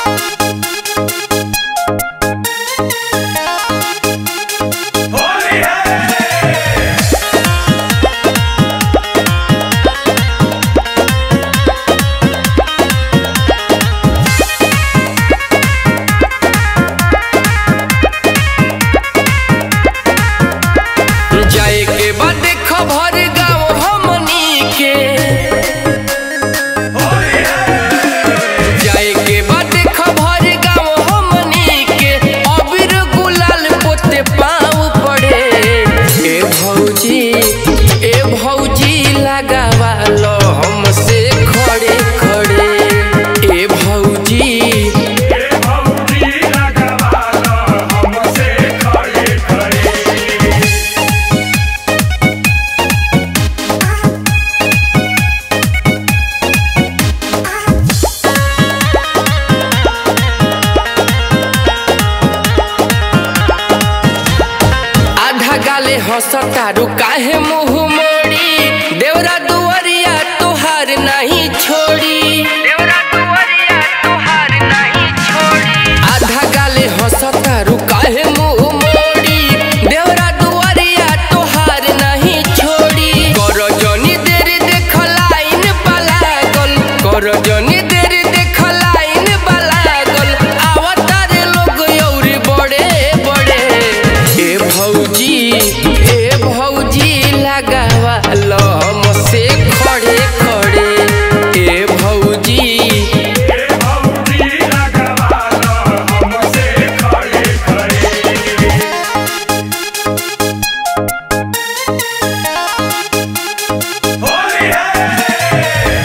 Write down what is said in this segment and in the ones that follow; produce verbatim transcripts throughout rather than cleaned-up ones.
हंसतारू काहे मुँह मोड़ी, देवरा दुआरिया तुहार नहीं छोड़ी, देवरा दुआरिया तुहार नहीं छोड़ी। आधा गाले हंसतारू काहे मुँह मोड़ी, देवरा दुआरिया तुहार नहीं छोड़ी। कर जनी देर देख लाइन बलागल, कर जनी देर देख लाइन बलागल। आवतारे लोग और बड़े बड़े ए भौजी से खड़े खड़े ए भौजी ए भौजी लगावाला हमसे खड़े खड़े। होली है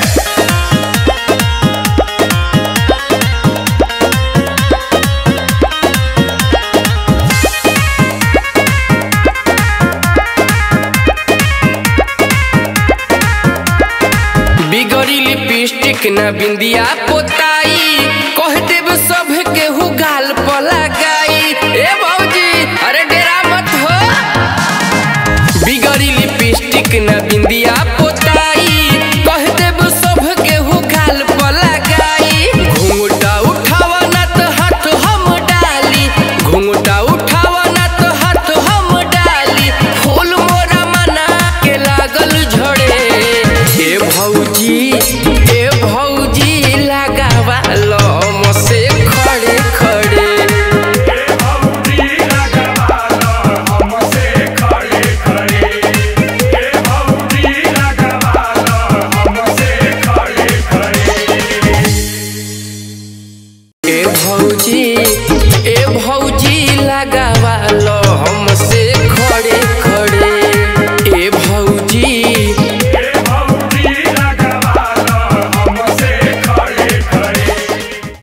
बिगड़ी लिपस्टिक न बिंदिया पोताई, कह देव सब केहू गाल पर लगाई। ए भौजी अरे डेरा मत हो, बिगड़ी लिपस्टिक न बिंदिया पोताई, कह देव सब केहू गाल पर लगाई। घूंघटा उठावा ना तो हाथ हम डाली, घूंघटा उठावा ना तो हाथ हम डाली। फूल मोरा मना के लागल झड़े ए भौजी ए भौजी लगावालो हमसे खड़े खड़े। ए भौजी लगावालो हमसे खड़े खड़े, ए भौजी लगावालो हमसे खड़े खड़े। ए भौजी